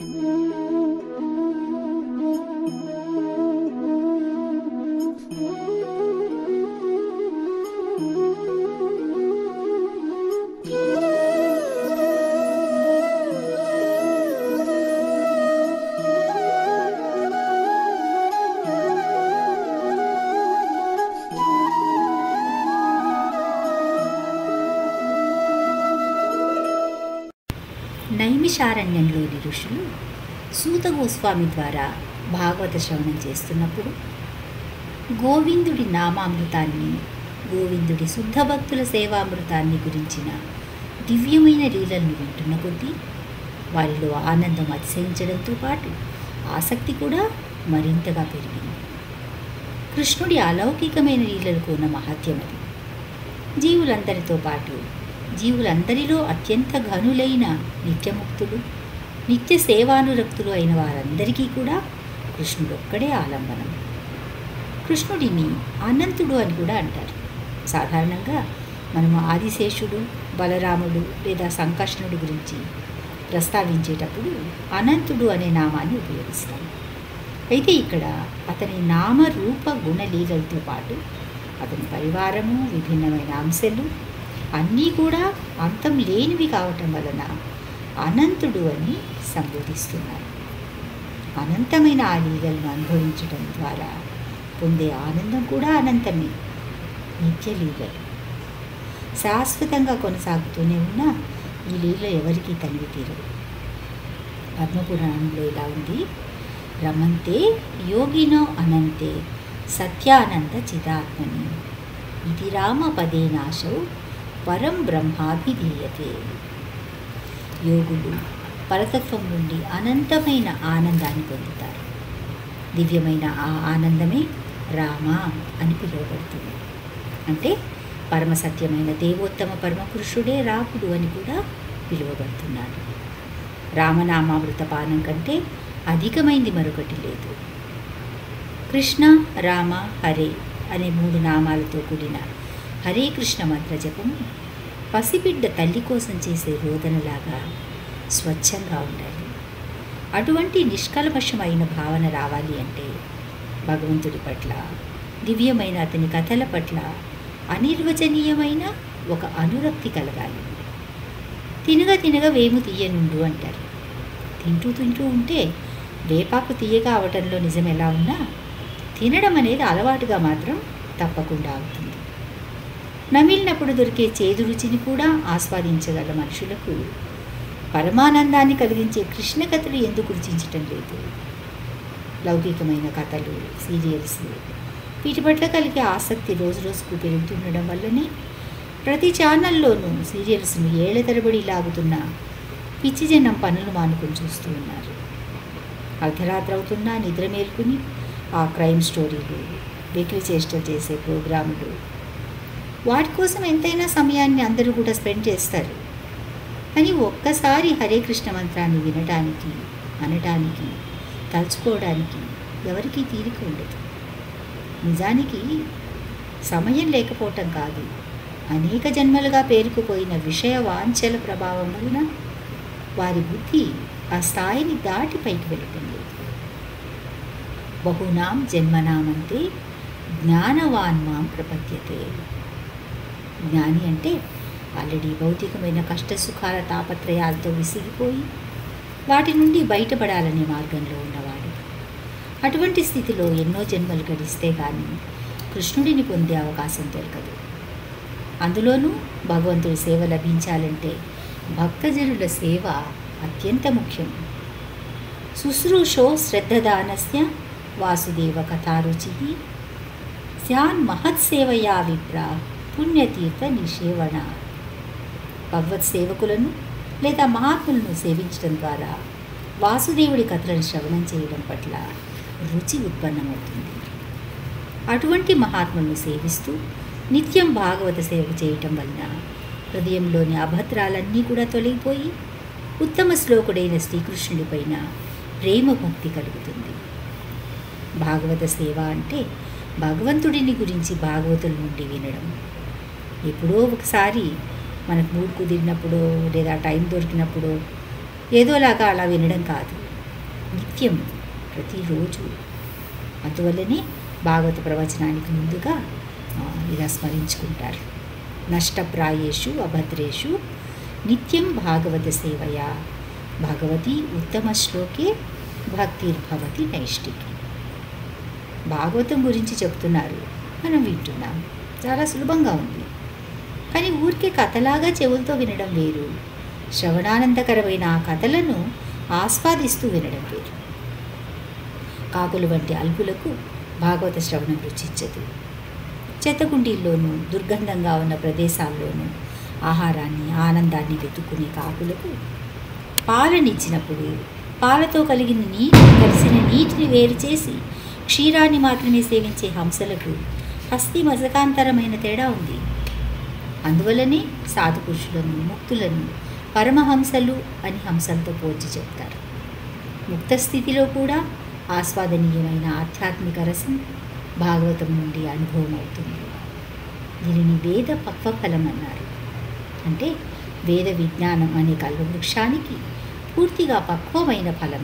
నైమిషారణ్యంలోని ఋషులు సూత గోస్వామి ద్వారా భాగవత శ్రవణం చేస్తున్నప్పుడు గోవిందుడి నామామృతాన్ని, గోవిందుడి శుద్ధ భక్తుల సేవామృతాన్ని గురించిన దివ్యమైన లీలలను వింటున్న కొద్దీ వారిలో ఆనందం అతిశయించడంతో పాటు ఆసక్తి కూడా మరింతగా పెరిగింది. కృష్ణుడి అలౌకికమైన లీలలకు ఉన్న మహత్యం అది. జీవులందరిలో అత్యంత ఘనులైన నిత్యముక్తులు, నిత్య సేవానురక్తులు అయిన వారందరికీ కూడా కృష్ణుడొక్కడే ఆలంబనం. కృష్ణుడిని అనంతుడు అని కూడా అంటారు. సాధారణంగా మనము ఆదిశేషుడు, బలరాముడు లేదా సంకర్షణుడి గురించి ప్రస్తావించేటప్పుడు అనంతుడు అనే నామాన్ని ఉపయోగిస్తాం. అయితే ఇక్కడ అతని నామరూప గుణలీలలతో పాటు అతని పరివారము, విభిన్నమైన అంశాలు అన్నీ కూడా అంతం లేనివి కావటం వలన అనంతుడు అని సంబోధిస్తున్నారు. అనంతమైన ఆ లీలలను అనుభవించడం ద్వారా పొందే ఆనందం కూడా అనంతమే. నిత్య లీలలు శాశ్వతంగా కొనసాగుతూనే ఉన్న ఈ లీల ఎవరికీ తనివి తీరదు. పద్మపురాణంలో ఇలా ఉంది: రమంతే యోగినో అనంతే సత్యానంద చిదాత్మని ఇది రామపదే నాశౌ పరం బ్రహ్మాభిధీయతే. యోగులు పరతత్వం నుండి అనంతమైన ఆనందాన్ని పొందుతారు. దివ్యమైన ఆ ఆనందమే రామ అని పిలువబడుతుంది. అంటే పరమసత్యమైన దేవోత్తమ పరమపురుషుడే రాముడు అని కూడా పిలువబడుతున్నాడు. రామనామామృత పానం కంటే అధికమైంది మరొకటి లేదు. కృష్ణ, రామ, హరే అనే 3 నామాలతో కూడిన హరే కృష్ణ మంత్ర జపం పసిబిడ్డ తల్లి కోసం చేసే రోదనలాగా స్వచ్ఛంగా ఉండాలి. అటువంటి నిష్కల్మషమైన భావన రావాలి అంటే భగవంతుడి పట్ల, దివ్యమైన అతని కథల పట్ల అనిర్వచనీయమైన ఒక అనురక్తి కలగాలి. తినగా వేము తీయనుండు అంటారు. తింటూ ఉంటే వేపాకు తీయగా అవటంలో నిజం ఎలా ఉన్నా తినడం అనేది అలవాటుగా మాత్రం తప్పకుండా అవుతుంది. నమిలినప్పుడు దొరికే చేదు రుచిని కూడా ఆస్వాదించగల మనుషులకు పరమానందాన్ని కలిగించే కృష్ణ కథలు ఎందుకు రుచించటం లేదు? లౌకికమైన కథలు, సీరియల్స్ వీటి పట్ల కలిగే ఆసక్తి రోజుకు పెరుగుతుండడం వల్లనే ప్రతి ఛానల్లోనూ సీరియల్స్ను ఏళ్ల తరబడి లాగుతున్న పిచ్చి జనం పనులు మానుకొని చూస్తూ ఉన్నారు. అర్ధరాత్రి అవుతున్నా నిద్ర మేల్కొని ఆ క్రైమ్ స్టోరీలు, వెకిలి చేష్టలు చేసే ప్రోగ్రాములు, వాటి కోసం ఎంతైనా సమయాన్ని అందరూ కూడా స్పెండ్ చేస్తారు. కానీ ఒక్కసారి హరే కృష్ణ మంత్రాన్ని వినడానికి, అనడానికి, తలుచుకోవడానికి ఎవరికీ తీరిక ఉండదు. నిజానికి సమయం లేకపోవటం కాదు, అనేక జన్మలుగా పేరుకుపోయిన విషయ వాంఛల ప్రభావం వలన వారి బుద్ధి ఆ స్థాయిని దాటి పైకి వెళుతుంది. బహునాం జన్మనామంతే జ్ఞానవాన్ మాం ప్రపద్యతే. జ్ఞాని అంటే ఆల్రెడీ భౌతికమైన కష్టసుఖాల తాపత్రయాలతో విసిగిపోయి వాటి నుండి బయటపడాలనే మార్గంలో ఉన్నవాడు. అటువంటి స్థితిలో ఎన్నో జన్మలు గడిస్తే కానీ కృష్ణుడిని పొందే అవకాశం దొరకదు. అందులోనూ భగవంతుడి సేవ లభించాలంటే భక్తజనుల సేవ అత్యంత ముఖ్యం. శుశ్రూషో శ్రద్ధదానస్య వాసుదేవ కథారుచి స్యాన్ మహత్సేవయా విప్ర పుణ్యతీర్థ నిషేవణ. భగవత్ సేవకులను లేదా మహాత్ములను సేవించడం ద్వారా వాసుదేవుడి కథలను శ్రవణం చేయడం పట్ల రుచి ఉత్పన్నమవుతుంది. అటువంటి మహాత్ములను సేవిస్తూ నిత్యం భాగవత సేవ చేయటం వలన హృదయంలోని అభద్రాలన్నీ కూడా తొలగిపోయి ఉత్తమ శ్లోకుడైన శ్రీకృష్ణుడిపైన ప్రేమ భక్తి కలుగుతుంది. భాగవత సేవ అంటే భగవంతుడిని గురించి భాగవతుల నుండి వినడం. ఎప్పుడో ఒకసారి మనకు మూడు కుదిరినప్పుడు లేదా టైం దొరికినప్పుడు ఏదోలాగా అలా వినడం కాదు. నిత్యం ప్రతిరోజు. అందువల్లనే భాగవత ప్రవచనానికి ముందుగా ఇలా స్మరించుకుంటారు. నష్టప్రాయేషు అభద్రేషు నిత్యం భాగవత సేవయా భగవతి ఉత్తమ శ్లోకే భక్తిర్భవతి నైష్టికి. భాగవతం గురించి చెప్తున్నారు, మనం వింటున్నాం, చాలా సులభంగా ఉంది. కానీ ఊరికే కథలాగా చెవులతో వినడం వేరు, శ్రవణానందకరమైన ఆ కథలను ఆస్వాదిస్తూ వినడం వేరు. కాకులు వంటి అల్పులకు భాగవత శ్రవణం రుచించదు. చెత్తకుండీల్లోనూ దుర్గంధంగా ఉన్న ప్రదేశాల్లోనూ ఆహారాన్ని ఆనందాన్ని వెతుక్కునే కాకులకు పాలనిచ్చినప్పుడు పాలతో కలిసిన నీటిని వేరు చేసి క్షీరాన్ని మాత్రమే సేవించే హంసలకు హస్తి మజకాంతరమైన తేడా ఉంది. అందువల్లనే సాధు పురుషులను ముక్తులను పరమహంసలు అని హంసలతో పోల్చి చెప్తారు. ముక్త స్థితిలో కూడా ఆస్వాదనీయమైన ఆధ్యాత్మిక రసం భాగవతం నుండి అనుభవం అవుతుంది. దీనిని వేద పక్వఫలం అన్నారు. అంటే వేద విజ్ఞానం అనే కల్పవృక్షానికి పూర్తిగా పక్వమైన ఫలం.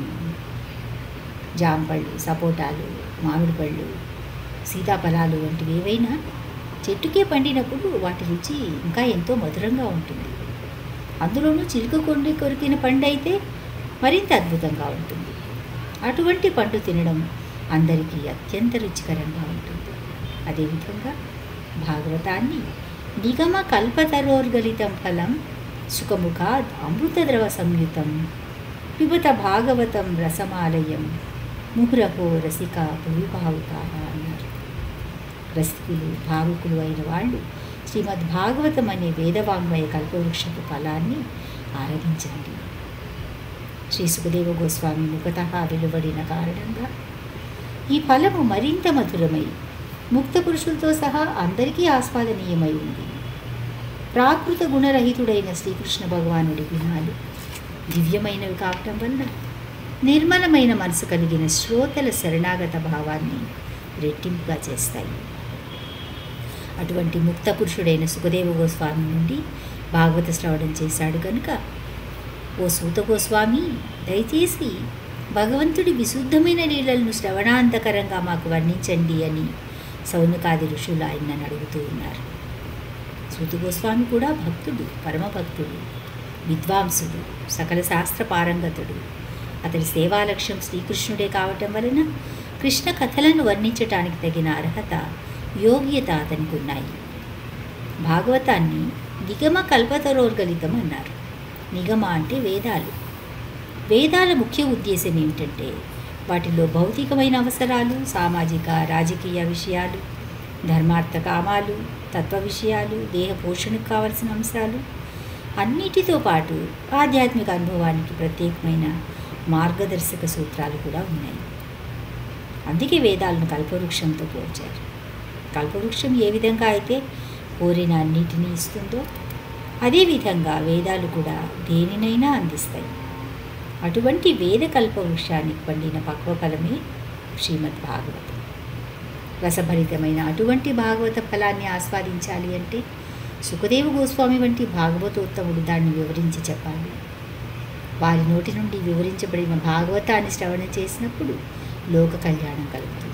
జాంపళ్ళు, సపోటాలు, మామిడి పళ్ళు, సీతాఫలాలు వంటివి ఏవైనా చెట్టుకే పండినప్పుడు వాటి రుచి ఇంకా ఎంతో మధురంగా ఉంటుంది. అందులోనూ చిలుక కొరికిన పండు అయితే మరింత అద్భుతంగా ఉంటుంది. అటువంటి పండు తినడం అందరికీ అత్యంత రుచికరంగా ఉంటుంది. అదేవిధంగా భాగవతాన్ని నిగమ కల్పతరోర్గలితం ఫలం సుఖముఖాద్ అమృతద్రవ సంయుతం పిబత భాగవతం రసమాలయం ముహురహో రసిక భవిభావుకా అన్నారు. రసికులు భావుకులు అయిన వాళ్ళు శ్రీమద్ భాగవతం అనే వేదవాంగ్మయ కల్పవృక్షపు ఫలాన్ని ఆరగించండి. శ్రీ సుఖదేవ గోస్వామి ముఖతః వెలువడిన కారణంగా ఈ ఫలము మరింత మధురమై ముక్త పురుషులతో సహా అందరికీ ఆస్వాదనీయమై ఉంది. ప్రాకృత గుణరహితుడైన శ్రీకృష్ణ భగవానుడి గుణాలు దివ్యమైనవి కావటం వల్ల నిర్మలమైన మనసు కలిగిన శ్రోతల శరణాగత భావాన్ని రెట్టింపుగా చేస్తాయి. అటువంటి ముక్త పురుషుడైన సుఖదేవ గోస్వామి నుండి భాగవత శ్రవణం చేశాడు కనుక, ఓ సూత గోస్వామి, దయచేసి భగవంతుడి విశుద్ధమైన లీలలను శ్రవణాంతకరంగా మాకు వర్ణించండి అని సౌనకాది ఋషులు ఆయనను అడుగుతూ ఉన్నారు. సూత గోస్వామి కూడా భక్తుడు, పరమభక్తుడు, విద్వాంసుడు, సకల శాస్త్ర పారంగతుడు. అతడి సేవా లక్ష్యం శ్రీకృష్ణుడే కావటం వలన కృష్ణ కథలను వర్ణించటానికి తగిన అర్హత, యోగ్యత అతనికి ఉన్నాయి. భాగవతాన్ని నిగమ కల్పతరోర్గలితం అన్నారు. నిగమ అంటే వేదాలు. వేదాల ముఖ్య ఉద్దేశం ఏమిటంటే వాటిలో భౌతికమైన అవసరాలు, సామాజిక రాజకీయ విషయాలు, ధర్మార్థ కామాలు, తత్వ విషయాలు, దేహ పోషణకు కావలసిన అంశాలు అన్నిటితో పాటు ఆధ్యాత్మిక అనుభవానికి ప్రత్యేకమైన మార్గదర్శక సూత్రాలు కూడా ఉన్నాయి. అందుకే వేదాలను కల్పవృక్షంతో పోల్చారు. కల్పవృక్షం ఏ విధంగా అయితే కోరిన అన్నిటినీ ఇస్తుందో అదేవిధంగా వేదాలు కూడా దేనినైనా అందిస్తాయి. అటువంటి వేద కల్పవృక్షానికి పండిన పక్వఫలమే శ్రీమద్ భాగవతం. రసభరితమైన అటువంటి భాగవత ఫలాన్ని ఆస్వాదించాలి అంటే సుఖదేవ గోస్వామి వంటి భాగవతోత్తముడు దాన్ని వివరించి చెప్పాలి. వారి నోటి నుండి వివరించబడిన భాగవతాన్ని శ్రవణం చేసినప్పుడు లోక కళ్యాణం కలుగుతుంది.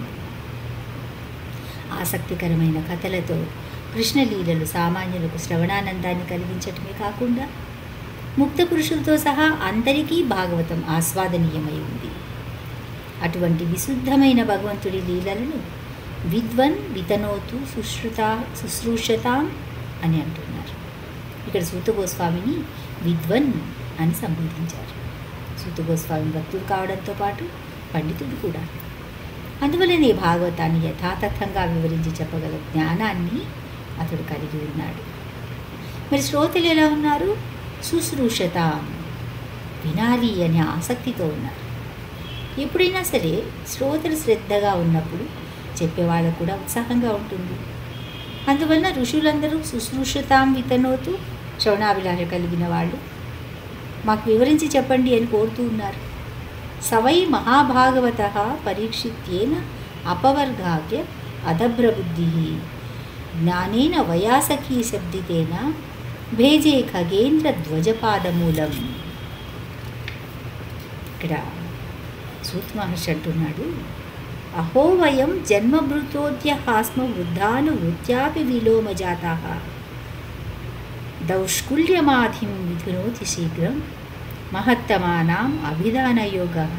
ఆసక్తికరమైన కథలతో కృష్ణలీలలు సామాన్యులకు శ్రవణానందాన్ని కలిగించటమే కాకుండా ముక్త పురుషులతో సహా అందరికీ భాగవతం ఆస్వాదనీయమై ఉంది. అటువంటి విశుద్ధమైన భగవంతుడి లీలలను విద్వన్ వితనోతు శుశ్రూషతాం అని అంటున్నారు. ఇక్కడ సూత గోస్వామిని విద్వన్ అని సంబోధించారు. సూత గోస్వామి భక్తుడు కావడంతో పాటు పండితుడు కూడా. అందువలనే భాగవతాన్ని యథాతథంగా వివరించి చెప్పగల జ్ఞానాన్ని అతడు కలిగి ఉన్నాడు. మరి శ్రోతలు ఎలా ఉన్నారు? శుశ్రూషతాం, వినాలి అనే ఆసక్తితో ఉన్నారు. ఎప్పుడైనా సరే శ్రోతలు శ్రద్ధగా ఉన్నప్పుడు చెప్పేవాళ్ళకు కూడా ఉత్సాహంగా ఉంటుంది. అందువలన ఋషులందరూ శుశ్రూషతాం వితనోతు, శ్రవణాభిలాష కలిగిన వాళ్ళు మాకు వివరించి చెప్పండి అని కోరుతూ ఉన్నారు. సవై మహాభాగవత పరీక్షిత్యేన అపవర్గాగ్య అదభ్రబుద్ధి జ్ఞానేన వయాసఖీ శబ్దితేన భేజే ఖగేంద్ర ధ్వజపాదమూలం. ఇక్కడ సూత మహర్షి అంటున్నాడు, అహో వయం జన్మభృతోద్య హాస్మ వృద్ధాను వృత్యాపి విలోమజాతాః దౌష్కుల్యమాధిం విధునోతి శీఘ్రం మహత్తమానాం అభిధానయోగః.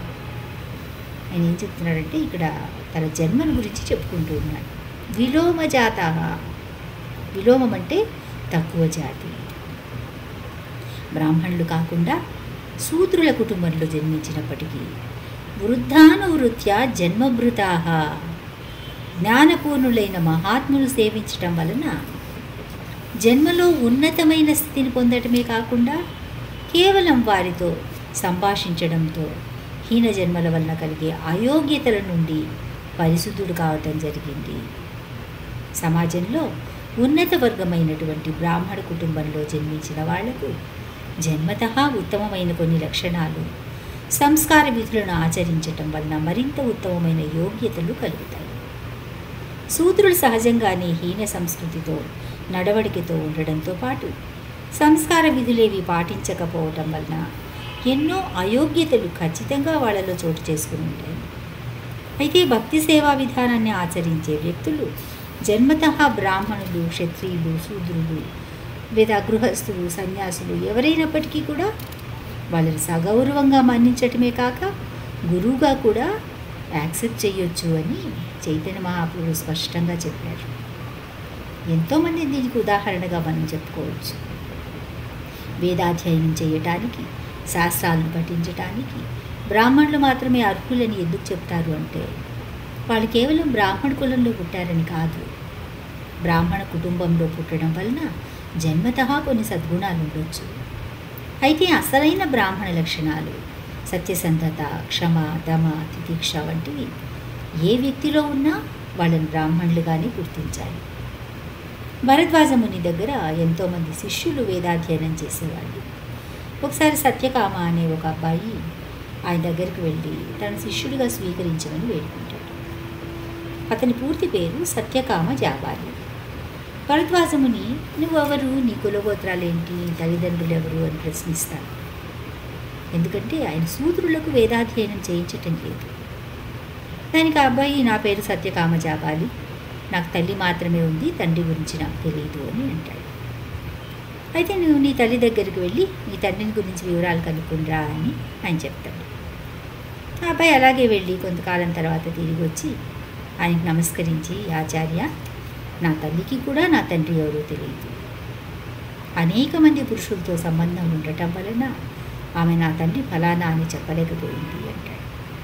ఆయన ఏం చెప్తున్నాడంటే ఇక్కడ తన జన్మను గురించి చెప్పుకుంటూ ఉన్నాడు. విలోమజాతాః, విలోమం అంటే తక్కువ జాతి, బ్రాహ్మణులు కాకుండా శూద్రుల కుటుంబంలో జన్మించినప్పటికీ వృద్ధానువృత్యా జన్మభృతాః, జ్ఞానపూర్ణులైన మహాత్ములు సేవించటం వలన జన్మలో ఉన్నతమైన స్థితిని పొందటమే కాకుండా కేవలం వారితో సంభాషించడంతో హీన జన్మల వలన కలిగే అయోగ్యతల నుండి పరిశుద్ధుడు కావటం జరిగింది. సమాజంలో ఉన్నత వర్గమైనటువంటి బ్రాహ్మణ కుటుంబంలో జన్మించిన వాళ్లకు జన్మతః ఉత్తమమైన కొన్ని లక్షణాలు, సంస్కార విధులను ఆచరించటం వలన మరింత ఉత్తమమైన యోగ్యతలు కలుగుతాయి. శూద్రులు సహజంగానే హీన సంస్కృతితో నడవడికతో ఉండడంతో పాటు సంస్కార విధులేవి పాటించకపోవటం వలన ఎన్నో అయోగ్యతలు ఖచ్చితంగా వాళ్ళలో చోటు చేసుకుని ఉంటాయి. అయితే భక్తి సేవా విధానాన్ని ఆచరించే వ్యక్తులు జన్మతః బ్రాహ్మణులు, క్షత్రియులు, శూద్రులు లేదా గృహస్థులు, సన్యాసులు ఎవరైనప్పటికీ కూడా వాళ్ళని సగౌరవంగా మన్నించటమే కాక గురువుగా కూడా యాక్సెప్ట్ చేయొచ్చు అని చైతన్య మహాప్రభుడు స్పష్టంగా చెప్పారు. ఎంతోమంది దీనికి ఉదాహరణగా మనం చెప్పుకోవచ్చు. వేదాధ్యయనం చేయటానికి, శాస్త్రాలను పఠించటానికి బ్రాహ్మణులు మాత్రమే అర్హులని ఎందుకు చెప్తారు అంటే వాళ్ళు కేవలం బ్రాహ్మణ కులంలో పుట్టారని కాదు. బ్రాహ్మణ కుటుంబంలో పుట్టడం వలన జన్మతః కొన్ని సద్గుణాలు ఉండొచ్చు. అయితే అసలైన బ్రాహ్మణ లక్షణాలు సత్యసంధత, క్షమ, దమ, తితిక్ష వంటివి ఏ వ్యక్తిలో ఉన్నా వాళ్ళని బ్రాహ్మణులుగానే గుర్తించాలి. భరద్వాజముని దగ్గర ఎంతోమంది శిష్యులు వేదాధ్యయనం చేసేవాళ్ళు. ఒకసారి సత్యకామ అనే ఒక అబ్బాయి ఆయన దగ్గరికి వెళ్ళి తన శిష్యుడిగా స్వీకరించమని వేడుకుంటాడు. అతని పూర్తి పేరు సత్యకామ జాబాలి. భరద్వాజముని నువ్వెవరు, నీ కులగోత్రాలేంటి, తల్లిదండ్రులు ఎవరు అని ప్రశ్నిస్తాడు. ఎందుకంటే ఆయన శూద్రులకు వేదాధ్యయనం చేయించటం లేదు. దానికి ఆ అబ్బాయి, నా పేరు సత్యకామ జాబాలి, నాకు తల్లి మాత్రమే ఉంది, తండ్రి గురించి నాకు తెలియదు అని అంటాడు. అయితే నువ్వు నీ తల్లి దగ్గరికి వెళ్ళి నీ తండ్రిని గురించి వివరాలు కనుక్కుండ్రా అని ఆయన చెప్తాడు. ఆ అబ్బాయి అలాగే వెళ్ళి కొంతకాలం తర్వాత తిరిగి వచ్చి ఆయనకు నమస్కరించి, ఆచార్య, నా తల్లికి కూడా నా తండ్రి ఎవరో తెలియదు, అనేక మంది పురుషులతో సంబంధం ఉండటం వలన ఆమె నా తండ్రి ఫలానా అని చెప్పలేకపోయింది అంటాడు.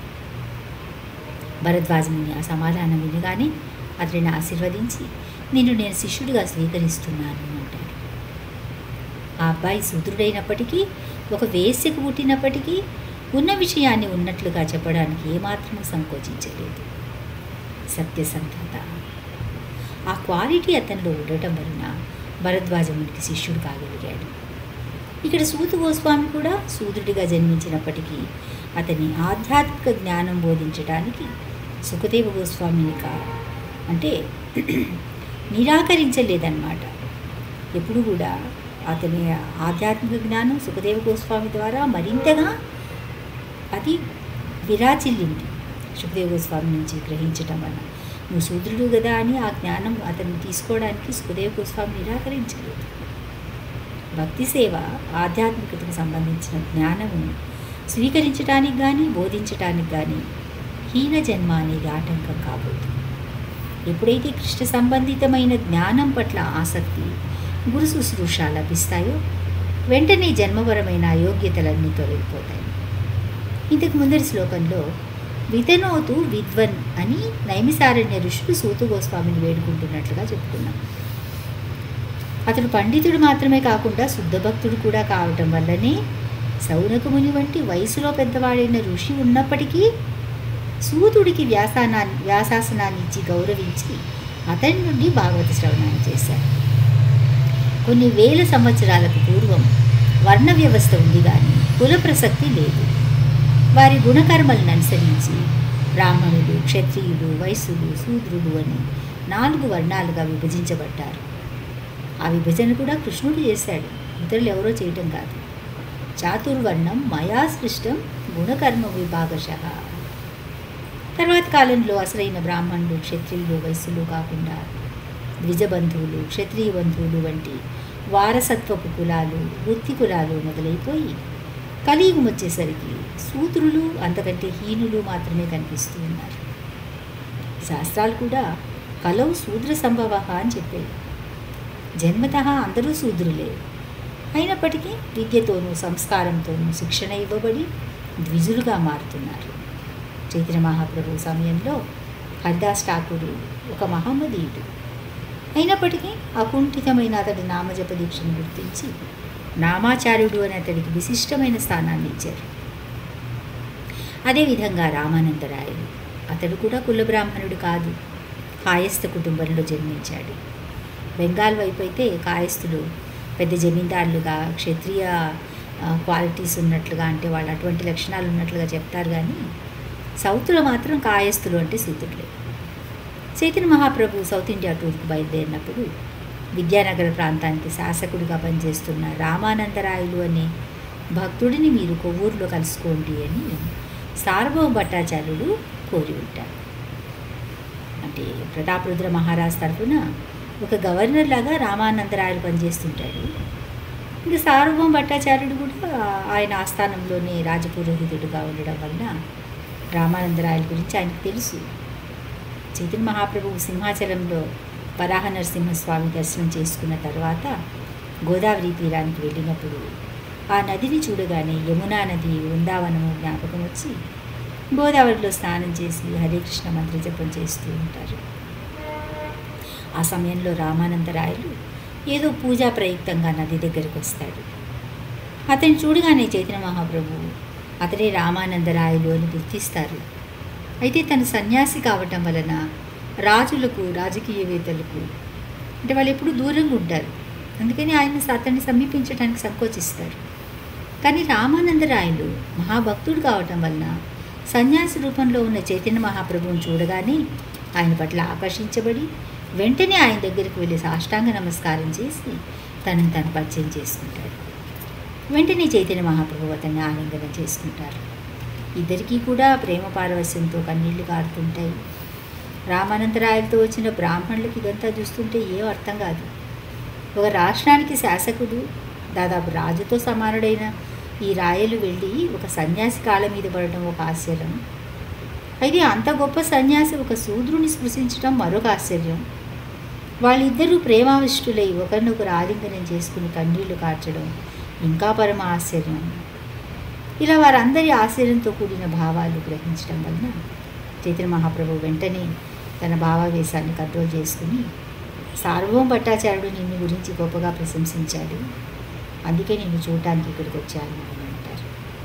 భరద్వాజముని ఆ సమాధానం వినగానే అతడిని ఆశీర్వదించి, నేను శిష్యుడిగా స్వీకరిస్తున్నాను అంటాడు. ఆ అబ్బాయి శూద్రుడైనప్పటికీ, ఒక వేశ్యకు పుట్టినప్పటికీ ఉన్న విషయాన్ని ఉన్నట్లుగా చెప్పడానికి ఏమాత్రమూ సంకోచించలేదు. సత్యసంధత, ఆ క్వాలిటీ అతనిలో ఉండటం వలన భరద్వాజమునికి శిష్యుడు కాగలిగాడు. ఇక్కడ సూత గోస్వామి కూడా శూద్రుడిగా జన్మించినప్పటికీ అతని ఆధ్యాత్మిక జ్ఞానం బోధించడానికి సుఖదేవ గోస్వామిని అంటే నిరాకరించలేదన్నమాట. ఎప్పుడు కూడా అతని ఆధ్యాత్మిక జ్ఞానం సుఖదేవ గోస్వామి ద్వారా మరింతగా అది విరాచిల్లింది. సుఖదేవ గోస్వామి నుంచి గ్రహించటం వల్ల నువ్వు శూద్రుడు కదా అని ఆ జ్ఞానం అతన్ని తీసుకోవడానికి సుఖదేవ గోస్వామి నిరాకరించలేదు. భక్తి సేవ, ఆధ్యాత్మికతకు సంబంధించిన జ్ఞానము స్వీకరించడానికి కానీ బోధించడానికి కానీ హీన జన్మ అనేది ఆటంకం కాబోతుంది. ఎప్పుడైతే కృష్ణ సంబంధితమైన జ్ఞానం పట్ల ఆసక్తి, గురు శుశ్రూష లభిస్తాయో వెంటనే జన్మపరమైన అయోగ్యతలన్నీ తొలగిపోతాయి. ఇంతకు ముందరి శ్లోకంలో వితనోతు విద్వన్ అని నైమిసారణ్య ఋషులు సూత గోస్వామిని వేడుకుంటున్నట్లుగా చెప్పుకున్నాం. అతడు పండితుడు మాత్రమే కాకుండా శుద్ధ భక్తుడు కూడా కావటం వల్లనే సౌనక ముని వంటి వయసులో పెద్దవాడైన ఋషి ఉన్నప్పటికీ సూతుడికి వ్యాసాసనాన్ని ఇచ్చి గౌరవించి అతని నుండి భాగవత శ్రవణాన్ని చేశారు. కొన్ని వేల సంవత్సరాలకు పూర్వం వర్ణ వ్యవస్థ ఉంది కానీ కుల ప్రసక్తి లేదు. వారి గుణకర్మలను అనుసరించి బ్రాహ్మణులు, క్షత్రియులు, వైశ్యులు, శూద్రులు అని 4 వర్ణాలుగా విభజించబడ్డారు. ఆ విభజన కూడా కృష్ణుడు చేశాడు, ఇతరులు ఎవరో చేయటం కాదు. చాతుర్వర్ణం మయా సృష్టం గుణకర్మ విభాగశః. తర్వాత కాలంలో అసలైన బ్రాహ్మణులు, క్షత్రియులు, వైశ్యులు కాకుండా ద్విజబంధువులు, క్షత్రియ బంధువులు వంటి వారసత్వపు కులాలు, వృత్తి కులాలు మొదలైపోయి కలియుగం వచ్చేసరికి శూద్రులు, అంతకంటే హీనులు మాత్రమే కనిపిస్తూ ఉన్నారు. శాస్త్రాలు కూడా కలవు శూద్ర సంభవ అని చెప్పాయి. జన్మతః అందరూ శూద్రులే. అయినప్పటికీ విద్యతోనూ సంస్కారంతోనూ శిక్షణ ఇవ్వబడి ద్విజులుగా మారుతున్నారు. చైతన్య మహాప్రభు సమయంలో హరిదాస్ ఠాకూరు ఒక మహమ్మదీయుడు. అయినప్పటికీ అకుంఠితమైన అతడి నామజప దీక్షను గుర్తించి నామాచార్యుడు అని అతడికి విశిష్టమైన స్థానాన్ని ఇచ్చారు. అదేవిధంగా రామానందరాయలు, అతడు కూడా కుల బ్రాహ్మణుడు కాదు, కాయస్థ కుటుంబంలో జన్మించాడు. బెంగాల్ వైపు అయితే కాయస్థులు పెద్ద జమీందారులుగా, క్షత్రియ క్వాలిటీస్ ఉన్నట్లుగా, అంటే వాళ్ళు అటువంటి లక్షణాలు ఉన్నట్లుగా చెప్తారు. కానీ సౌత్లో మాత్రం కాయస్థులు అంటే శూద్రులే. చైతన్య మహాప్రభు సౌత్ ఇండియా టూర్కు బయలుదేరినప్పుడు విద్యానగర ప్రాంతానికి శాసకుడిగా పనిచేస్తున్న రామానందరాయలు అనే భక్తుడిని మీరు కొవ్వూరులో కలుసుకోండి అని సార్వభౌమ భట్టాచార్యుడు కోరి ఉంటారు. అంటే ప్రతాపరుద్ర మహారాజ్ తరఫున ఒక గవర్నర్ లాగా రామానందరాయలు పనిచేస్తుంటాడు. ఇంకా సార్వభౌమ భట్టాచార్యుడు కూడా ఆయన ఆస్థానంలోనే రాజపురోహితుడిగా ఉండడం వల్ల రామానందరాయల గురించి ఆయనకు తెలుసు. చైతన్య మహాప్రభువు సింహాచలంలో వరాహ నరసింహస్వామి దర్శనం చేసుకున్న తర్వాత గోదావరి తీరానికి వెళ్ళినప్పుడు ఆ నదిని చూడగానే యమునా నది, వృందావనము జ్ఞాపకం వచ్చి గోదావరిలో స్నానం చేసి హరే కృష్ణ మంత్ర జపం చేస్తూ ఉంటారు. ఆ సమయంలో రామానందరాయలు ఏదో పూజా ప్రయుక్తంగా నది దగ్గరికి వస్తాడు. అతన్ని చూడగానే చైతన్య మహాప్రభు అతడే రామానందరాయలు అని గుర్తిస్తారు. అయితే తను సన్యాసి కావటం వలన రాజులకు, రాజకీయవేత్తలకు అంటే వాళ్ళు ఎప్పుడు దూరంగా ఉంటారు. అందుకని అతన్ని సమీపించడానికి సంకోచిస్తారు. కానీ రామానందరాయలు మహాభక్తుడు కావటం వలన సన్యాసి రూపంలో ఉన్న చైతన్య మహాప్రభువుని చూడగానే ఆయన పట్ల ఆకర్షించబడి వెంటనే ఆయన దగ్గరికి వెళ్ళి సాష్టాంగ నమస్కారం చేసి తనని తను పరిచయం చేసుకుంటాడు. వెంటనే చైతన్య మహాప్రభువు అతన్ని ఆలింగనం చేసుకుంటారు. ఇద్దరికీ కూడా ప్రేమ పారవస్యంతో కన్నీళ్లు కారుతుంటాయి. రామానందరాయలతో వచ్చిన బ్రాహ్మణులకి ఇదంతా చూస్తుంటే ఏం అర్థం కాదు. ఒక రాష్ట్రానికి శాసకుడు, దాదాపు రాజుతో సమానుడైన ఈ రాయలు వెళ్ళి ఒక సన్యాసి కాళ్ళ మీద పడటం ఒక ఆశ్చర్యం. అయితే అంత గొప్ప సన్యాసి ఒక శూద్రుని స్పృశించడం మరొక ఆశ్చర్యం. వాళ్ళిద్దరూ ప్రేమావిష్టులై ఒకరినొకరు ఆలింగనం చేసుకుని కన్నీళ్లు కార్చడం ఇంకా పరమ ఆశ్చర్యం. ఇలా వారందరి ఆశ్చర్యంతో కూడిన భావాలు గ్రహించడం వలన చైతన్య మహాప్రభు వెంటనే తన భావావేశాన్ని కంట్రోల్ చేసుకుని సార్వభౌమ భట్టాచార్యుడు నిన్ను గురించి గొప్పగా ప్రశంసించాడు, అందుకే నిన్ను చూడటానికి ఇక్కడికి వచ్చాను అని అంటారు.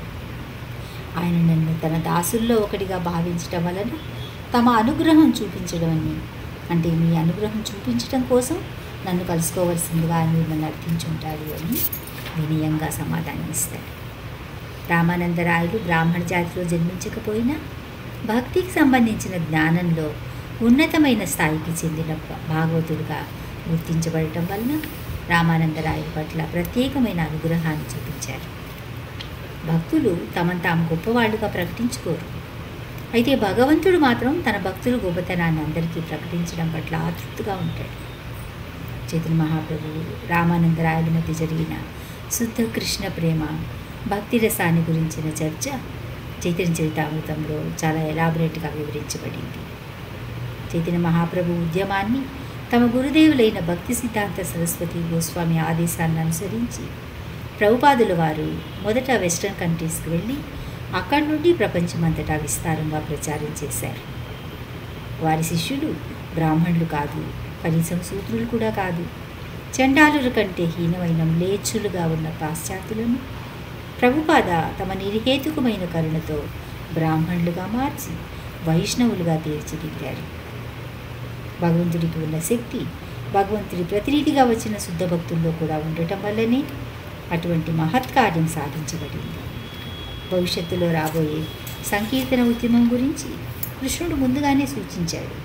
ఆయన నన్ను తన దాసుల్లో ఒకటిగా భావించడం వలన తమ అనుగ్రహం చూపించడం అని, అంటే మీ అనుగ్రహం చూపించడం కోసం నన్ను కలుసుకోవలసిందిగా ఆయన మిమ్మల్ని అర్థించుంటాడు అని వినయంగా సమాధానం ఇస్తాడు. రామానందరాయలు బ్రాహ్మణ జాతిలో జన్మించకపోయినా భక్తికి సంబంధించిన జ్ఞానంలో ఉన్నతమైన స్థాయికి చెందిన భాగవతుడిగా గుర్తించబడటం వలన రామానందరాయల పట్ల ప్రత్యేకమైన అనుగ్రహాన్ని చూపించారు. భక్తులు తమను తాము గొప్పవాళ్ళుగా ప్రకటించుకోరు. అయితే భగవంతుడు మాత్రం తన భక్తుల గొప్పతనాన్ని అందరికీ ప్రకటించడం పట్ల ఆతృప్తిగా ఉంటాడు. చైతన్య మహాప్రభువు రామానందరాయల మధ్య జరిగిన శుద్ధ కృష్ణ ప్రేమ, భక్తి రసాన్ని గురించిన చర్చ చైతన్య చరితామృతంలో చాలా ఎలాబొరేట్గా వివరించబడింది. చైతన్య మహాప్రభు ఉద్యమాన్ని తమ గురుదేవులైన భక్తి సిద్ధాంత సరస్వతి గోస్వామి ఆదేశాన్ని అనుసరించి ప్రభుపాదుల వారు మొదట వెస్ట్రన్ కంట్రీస్కి వెళ్ళి అక్కడి నుండి ప్రపంచమంతటా విస్తారంగా ప్రచారం చేశారు. వారి శిష్యులు బ్రాహ్మణులు కాదు, కనీసం శూద్రులు కూడా కాదు, చండాలుల కంటే హీనమైన మ్లేచ్ఛులుగా ఉన్న పాశ్చాత్యులను ప్రభుపాద తమ నిర్హేతుకమైన కరుణతో బ్రాహ్మణులుగా మార్చి వైష్ణవులుగా తీర్చిదిద్దారు. భగవంతుడికి ఉన్న శక్తి భగవంతుడి ప్రతినిధిగా వచ్చిన శుద్ధ భక్తుల్లో కూడా ఉండటం వల్లనే అటువంటి మహత్కార్యం సాధించబడింది. భవిష్యత్తులో రాబోయే సంకీర్తన ఉద్యమం గురించి కృష్ణుడు ముందుగానే సూచించాడు.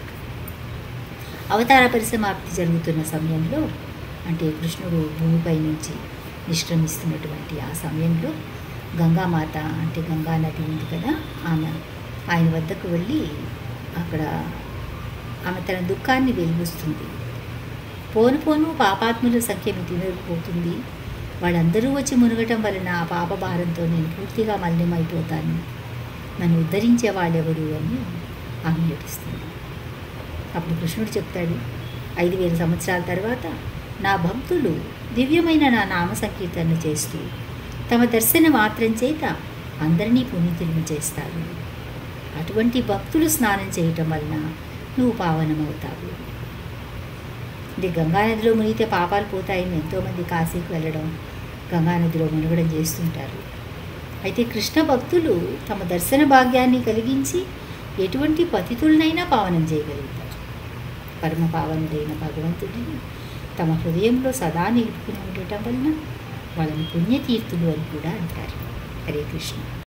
అవతార పరిసమాప్తి జరుగుతున్న సమయంలో, అంటే కృష్ణుడు భూమిపై నుంచి నిష్క్రమిస్తున్నటువంటి ఆ సమయంలో గంగామాత అంటే గంగా నది ఉంది కదా, ఆమె ఆయన వద్దకు వెళ్ళి అక్కడ ఆమె తన దుఃఖాన్ని వెలిబుస్తుంది. పోను పోను పాపాత్ముల సంఖ్య మితిమీరిపోతుంది. వాళ్ళందరూ వచ్చి మునగటం వలన ఆ పాప భారంతో నేను పూర్తిగా మలినమైపోతాను. నన్ను ఉద్ధరించే వాళ్ళెవరు అని ఆమె ఏడుస్తుంది. అప్పుడు కృష్ణుడు చెప్తాడు, 5000 సంవత్సరాల తర్వాత నా భక్తులు దివ్యమైన నా నామ సంకీర్తన చేస్తూ తమ దర్శన మాత్రం చేత అందరినీ పునీతులను చేస్తారు. అటువంటి భక్తులు స్నానం చేయటం వలన నువ్వు పావనమవుతావు. అంటే గంగానదిలో మునిగితే పాపాలు పోతాయని ఎంతోమంది కాశీకి వెళ్ళడం, గంగానదిలో మునగడం చేస్తుంటారు. అయితే కృష్ణ భక్తులు తమ దర్శన భాగ్యాన్ని కలిగించి ఎటువంటి పతితులనైనా పావనం చేయగలుగుతారు. పరమ పావనుడైన భగవంతుడిని తమ హృదయంలో సదా నిలుపుకుని ఉండటం వలన వాళ్ళని పుణ్యతీర్థులు అని కూడా అంటారు. హరే కృష్ణ.